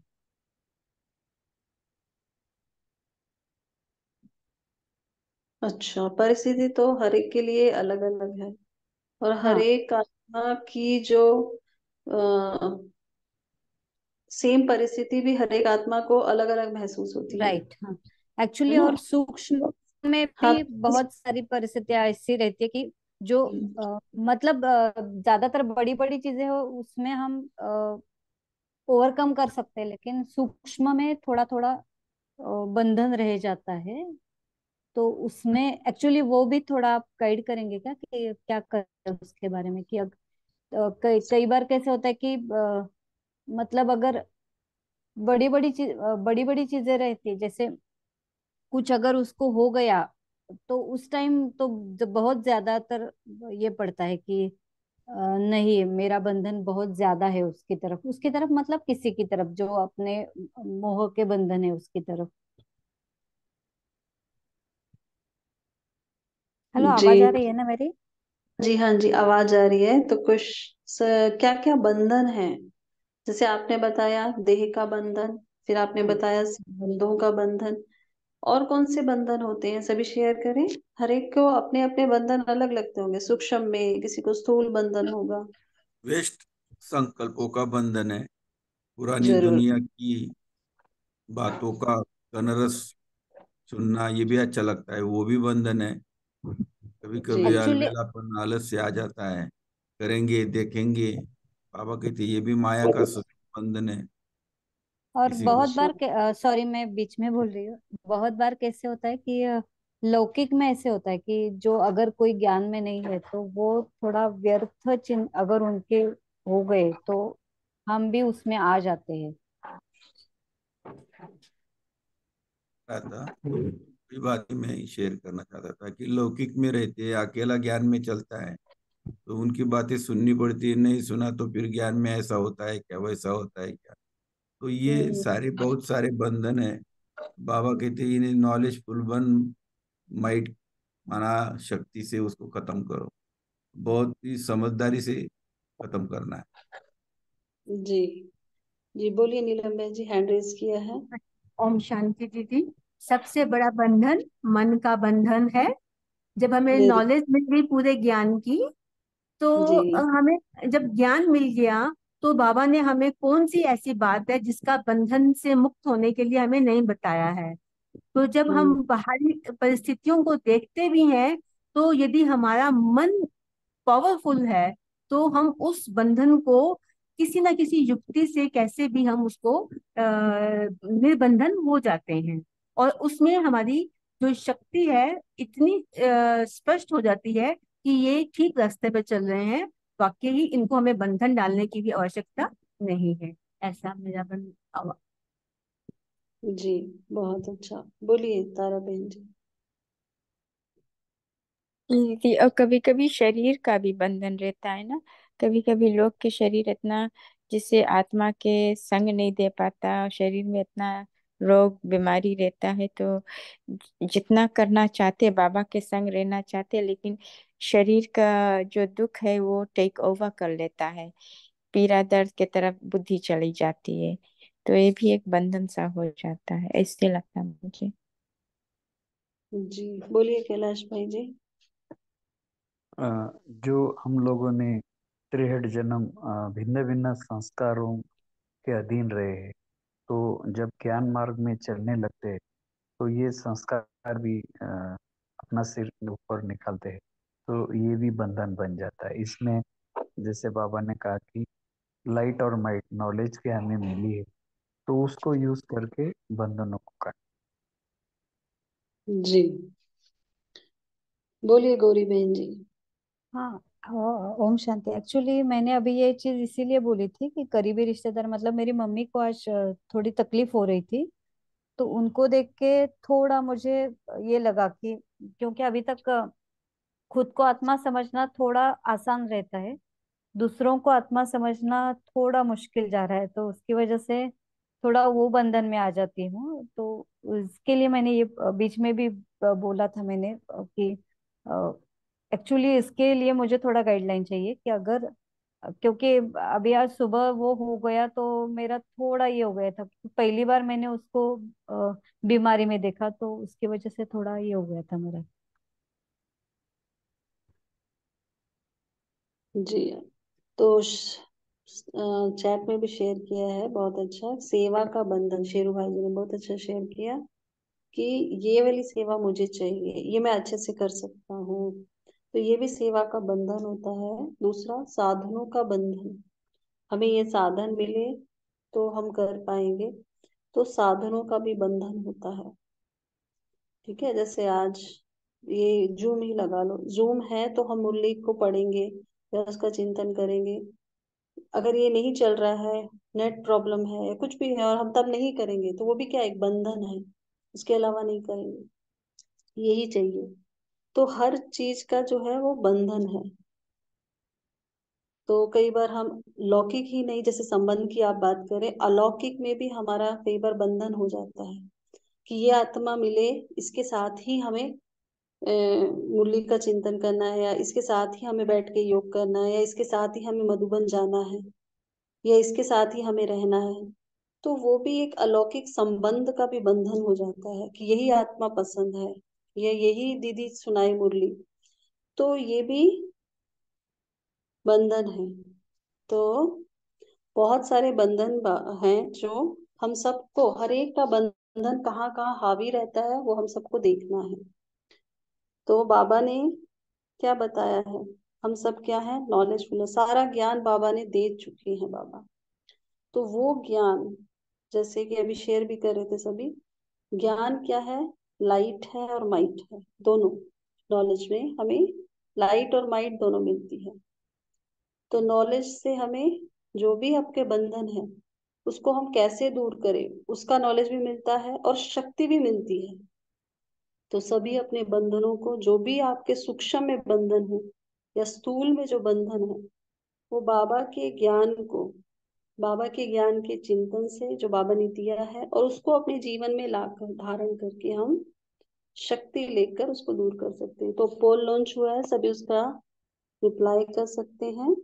Speaker 1: अच्छा, परिस्थिति तो हर एक के लिए अलग अलग है, और हर
Speaker 9: हाँ,
Speaker 1: एक आत्मा की जो सेम परिस्थिति भी हर एक आत्मा को अलग अलग महसूस होती
Speaker 9: राइट। हाँ,
Speaker 1: है
Speaker 9: एक्चुअली
Speaker 1: ना?
Speaker 9: और सूक्ष्म में
Speaker 1: हाँ।
Speaker 9: भी बहुत सारी परिस्थितियां ऐसी रहती है कि जो मतलब ज्यादातर बड़ी बड़ी चीजें हो उसमें हम ओवरकम कर सकते हैं, लेकिन सूक्ष्म में थोड़ा थोड़ा बंधन रह जाता है। तो उसमें एक्चुअली वो भी थोड़ा आप गाइड करेंगे क्या कि क्या करें उसके बारे में, कि कई कई बार कैसे होता है कि मतलब अगर बड़ी बड़ी चीजें रहती है, जैसे कुछ अगर उसको हो गया तो उस टाइम तो बहुत ज्यादातर ये पड़ता है कि नहीं, मेरा बंधन बहुत ज्यादा है उसकी तरफ मतलब किसी की तरफ जो अपने मोह के बंधन है उसकी तरफ। हेलो,
Speaker 1: जी।
Speaker 9: आवाज आ रही है ना मेरी?
Speaker 1: जी हाँ जी, आवाज आ रही है। तो कुछ क्या क्या बंधन है? जैसे आपने बताया देह का बंधन, फिर आपने
Speaker 9: हाँ,
Speaker 1: बताया संबंधों का बंधन, और कौन से बंधन होते हैं सभी शेयर करें। हर एक को अपने अपने बंधन अलग लगते होंगे, सूक्ष्म में किसी को स्थूल बंधन होगा।
Speaker 6: वेस्ट संकल्पों का बंधन है, पुरानी
Speaker 1: जरूर।
Speaker 6: दुनिया की बातों का कनरस सुनना ये भी अच्छा लगता है, वो भी बंधन है। कभी
Speaker 1: जी।
Speaker 6: कभी
Speaker 9: एक्चुअली
Speaker 6: अलबेलापन आलस से आ जाता है, करेंगे देखेंगे। बाबा कहते ये भी माया का बंधन है।
Speaker 9: और
Speaker 6: किसी को
Speaker 9: बहुत बार, सॉरी मैं बीच में बोल रही हूँ, बहुत बार कैसे होता है कि लौकिक में ऐसे होता है कि जो अगर कोई ज्ञान में नहीं है तो वो थोड़ा व्यर्थ चिन्ह अगर उनके हो गए तो हम भी उसमें आ जाते हैं।
Speaker 6: रहा था, वही बात ही मैं शेयर करना चाहता था कि लौकिक में रहते हैं, अकेला ज्ञान में चलता है, तो उनकी बातें सुननी पड़ती है। नहीं सुना तो फिर ज्ञान में ऐसा होता है क्या, वैसा होता है क्या। तो ये
Speaker 1: हम्म।
Speaker 6: सारे बहुत सारे बंधन है। बाबा कहते हैं इन्हें नॉलेजफुल बन, माइट माना शक्ति से उसको खत्म करो, बहुत ही समझदारी से खत्म करना है।
Speaker 1: जी। जी बोलिए नीलम बहन जी, हैंड रेज किया है।
Speaker 10: ओम शांति दीदी। सबसे बड़ा बंधन मन का बंधन है। जब हमें
Speaker 1: वेरी।
Speaker 10: नॉलेज मिल गई पूरे ज्ञान की, तो
Speaker 1: जी।
Speaker 10: हमें जब ज्ञान मिल गया तो बाबा ने हमें कौन सी ऐसी बात है जिसका बंधन से मुक्त होने के लिए हमें नहीं बताया है। तो जब
Speaker 1: हम्म।
Speaker 10: हम बाहरी परिस्थितियों को देखते भी हैं, तो यदि हमारा मन पावरफुल है तो हम उस बंधन को किसी ना किसी युक्ति से कैसे भी हम उसको निर्बंधन हो जाते हैं। और उसमें हमारी जो शक्ति है इतनी स्पष्ट हो जाती है कि ये ठीक रास्ते पे चल रहे हैं। वाकई ही इनको हमें बंधन डालने की भी आवश्यकता नहीं है। ऐसा मेरा
Speaker 1: जी बहुत अच्छा। बोलिए तारा बहन जी।
Speaker 4: और कभी कभी शरीर का भी बंधन रहता है ना। कभी कभी लोग के शरीर इतना जिससे आत्मा के संग नहीं दे पाता और शरीर में इतना रोग बीमारी रहता है, तो जितना करना चाहते, बाबा के संग रहना चाहते, लेकिन शरीर का जो दुख है वो टेक ओवर कर लेता है, पीड़ा दर्द की तरफ बुद्धि चली जाती है, तो ये भी एक बंधन सा हो जाता है, ऐसे लगता है मुझे।
Speaker 1: जी बोलिए कैलाश भाई जी।
Speaker 7: जो हम लोगों ने 63 जन्म भिन्न भिन्न संस्कारों के अधीन रहे हैं, तो जब ज्ञान मार्ग में चलने लगते हैं तो ये संस्कार भी अपना सिर ऊपर निकालते हैं, तो ये भी बंधन बन जाता है। इसमें जैसे बाबा ने कहा कि लाइट और माइट नॉलेज के हमें मिली है, तो उसको यूज करके बंधनों को काट।
Speaker 1: जी बोलिए गौरी बहन जी।
Speaker 9: हाँ। ओम शांति। एक्चुअली मैंने अभी ये चीज इसीलिए बोली थी कि करीबी रिश्तेदार, मतलब मेरी मम्मी को आज थोड़ी तकलीफ हो रही थी, तो उनको देख के थोड़ा मुझे ये लगा कि, क्योंकि अभी तक खुद को आत्मा समझना थोड़ा आसान रहता है, दूसरों को आत्मा समझना थोड़ा मुश्किल जा रहा है, तो उसकी वजह से थोड़ा वो बंधन में आ जाती हूँ। तो उसके लिए मैंने ये बीच में भी बोला था मैंने कि एक्चुअली इसके लिए मुझे थोड़ा गाइडलाइन चाहिए कि अगर, क्योंकि अभी आज सुबह वो हो गया तो मेरा थोड़ा ये हो गया था, पहली बार मैंने उसको बीमारी में देखा, तो उसकी वजह से थोड़ा ये हो गया था मेरा।
Speaker 1: जी तो चैट में भी शेयर किया है, बहुत अच्छा। सेवा का बंधन शेरू भाई जी ने बहुत अच्छा शेयर किया कि ये वाली सेवा मुझे चाहिए, ये मैं अच्छे से कर सकता हूँ, तो ये भी सेवा का बंधन होता है। दूसरा साधनों का बंधन, हमें ये साधन मिले तो हम कर पाएंगे, तो साधनों का भी बंधन होता है। ठीक है, जैसे आज ये जूम ही लगा लो, जूम है तो हम मुरली को पढ़ेंगे या उसका चिंतन करेंगे। अगर ये नहीं चल रहा है, नेट प्रॉब्लम है या कुछ भी है और हम तब नहीं करेंगे, तो वो भी क्या एक बंधन है, उसके अलावा नहीं करेंगे, यही चाहिए। तो हर चीज का जो है वो बंधन है। तो कई बार हम लौकिक ही नहीं, जैसे संबंध की आप बात करें, अलौकिक में भी हमारा कई बार बंधन हो जाता है कि ये आत्मा मिले, इसके साथ ही हमें मुरली का चिंतन करना है, या इसके साथ ही हमें बैठ के योग करना है, या इसके साथ ही हमें मधुबन जाना है, या इसके साथ ही हमें रहना है। तो वो भी एक अलौकिक संबंध का भी बंधन हो जाता है कि यही आत्मा पसंद है, या यही दीदी सुनाई मुरली, तो ये भी बंधन है। तो बहुत सारे बंधन हैं जो हम सबको, हर एक का बंधन कहाँ कहाँ हावी रहता है वो हम सबको देखना है। तो बाबा ने क्या बताया है, हम सब क्या है, नॉलेजफुल है, सारा ज्ञान बाबा ने दे चुके हैं बाबा। तो वो ज्ञान, जैसे कि अभी शेयर भी कर रहे थे सभी, ज्ञान क्या है, लाइट है और माइट है, दोनों। नॉलेज में हमें लाइट और माइट दोनों मिलती है। तो नॉलेज से हमें जो भी आपके बंधन है उसको हम कैसे दूर करें, उसका नॉलेज भी मिलता है और शक्ति भी मिलती है। तो सभी अपने बंधनों को, जो भी आपके सूक्ष्म में बंधन है या स्थूल में जो बंधन है, वो बाबा के ज्ञान को, बाबा के ज्ञान के चिंतन से जो बाबा ने दिया है, और उसको अपने जीवन में लाकर धारण करके हम शक्ति लेकर उसको दूर कर सकते हैं। तो पोल लॉन्च हुआ है, सभी उसका रिप्लाई कर सकते हैं।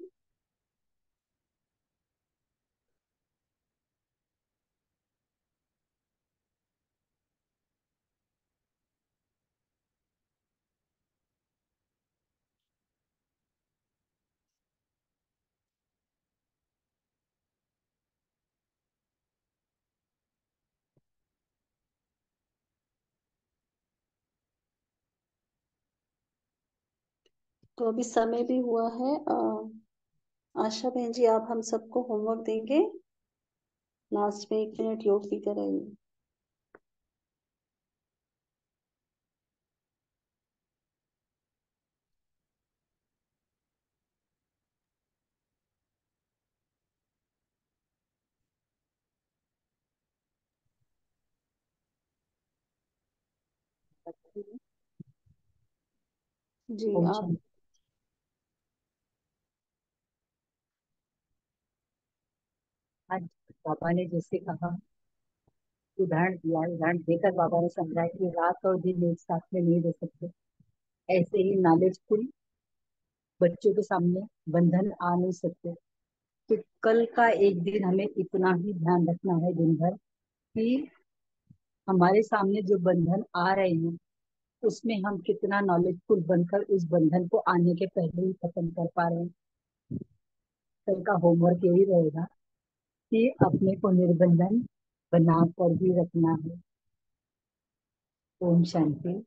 Speaker 1: तो अभी समय भी हुआ है। आशा बहन जी, आप हम सबको होमवर्क देंगे, लास्ट में 1 मिनट योग भी करेंगे। जी
Speaker 2: ओम
Speaker 1: आप।
Speaker 2: शांति। बाबा ने जैसे कहा, उदाहरण दिया, उदाहरण देकर बाबा ने समझाया कि रात और दिन एक साथ में नहीं रह सकते। ऐसे ही नॉलेजफुल बच्चों के सामने बंधन आ नहीं सकते। तो कल का एक दिन हमें इतना ही ध्यान रखना है दिन भर कि हमारे सामने जो बंधन आ रहे हैं उसमें हम कितना नॉलेजफुल बनकर उस बंधन को आने के पहले ही खत्म कर पा रहे हैं। कल का होमवर्क यही रहेगा कि अपने को निर्बंधन बना कर भी रखना है। ओम शांति।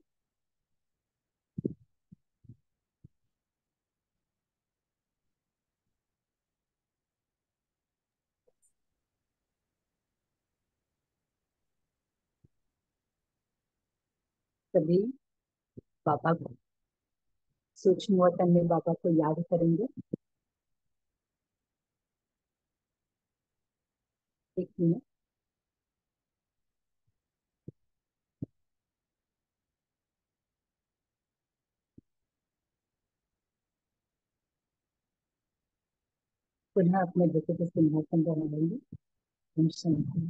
Speaker 2: सभी बाबा को सूक्ष्म वतन में बाबा को याद करेंगे। एक मिनट। पुनः अपने बेटे को सिंहासन पर लगाएंगे। ओम शांति।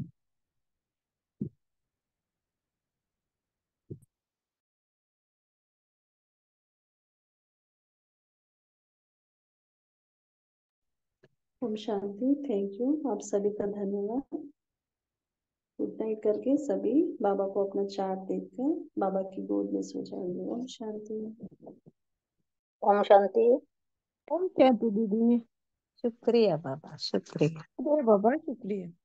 Speaker 1: ओम शांति। थैंक यू, आप सभी का धन्यवाद। गुड नाइट करके सभी बाबा को अपना चार्ट देकर बाबा की गोद में सो जाएंगे। ओम शांति।
Speaker 5: ओम शांति।
Speaker 10: ओम शांति दीदी।
Speaker 11: शुक्रिया बाबा, शुक्रिया।
Speaker 10: अरे बाबा शुक्रिया।